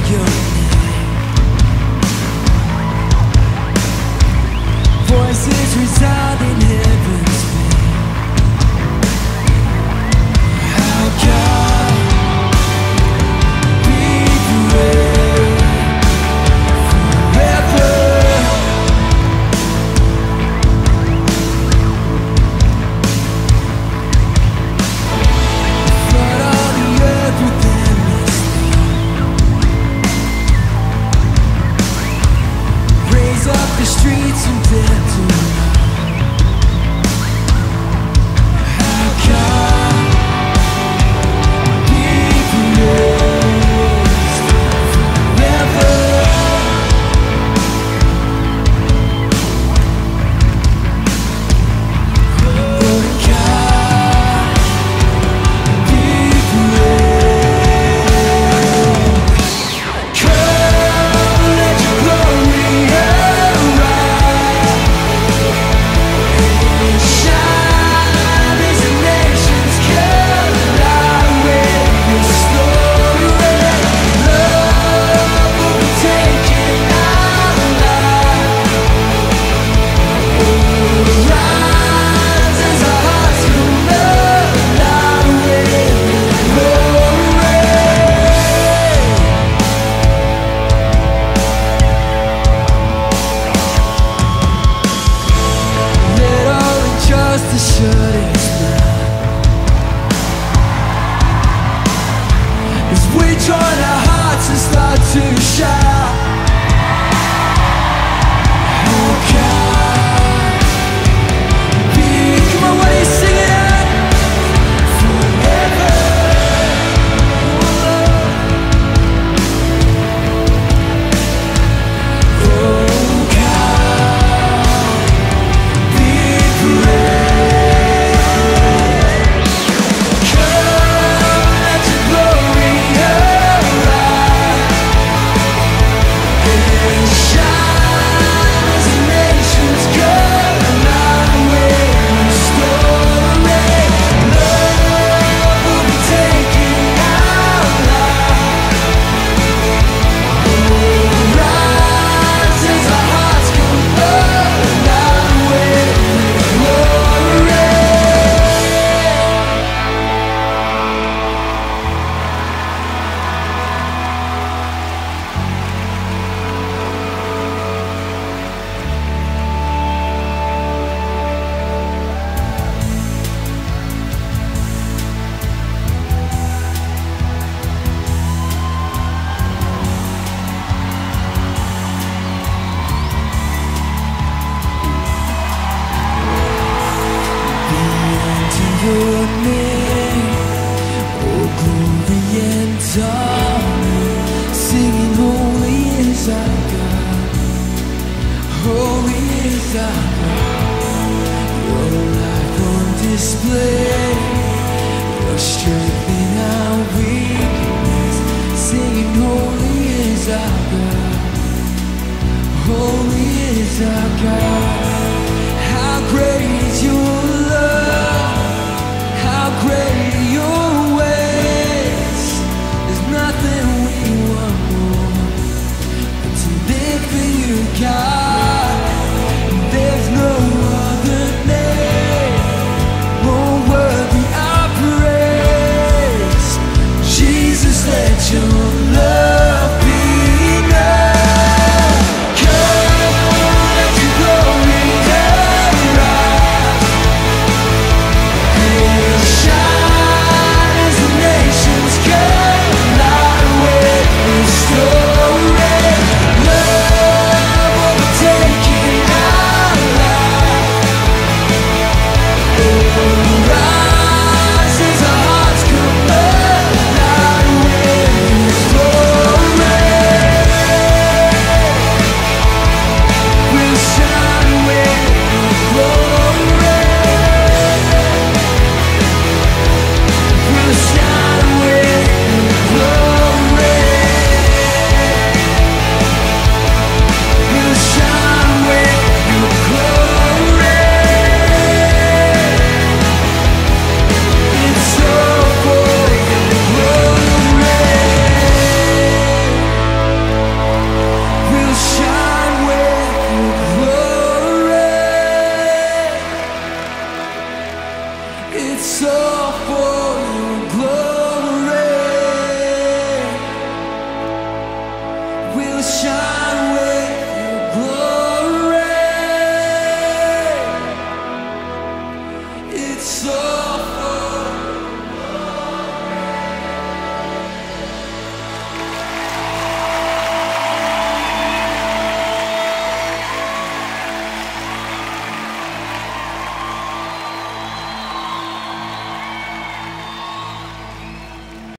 your name. Voices resound in heaven's beam. How God be praised forever. Flood all the earth with endless love. Raise up the streets from dead to how God be praised forever. Lord God, be praised. Come, let your glory arise and shine as the nations collide with your story. Love will be taking our life. Rise as our hearts come alive with glory. Let all injustice shut its mouth as we join our hearts and start to shout. Oh God, be, come on, what are you singing out? Forever. Oh God, be praised. Come, let your glory arise and shine as the nations collide with your story. Love will be taking our life. Rise as our hearts come alive with glory. Be unto your name, oh glory and honor, singing holy is our God, holy is our God. Your life on display, your strength in our weakness, singing holy is our God, holy is our God. How great is your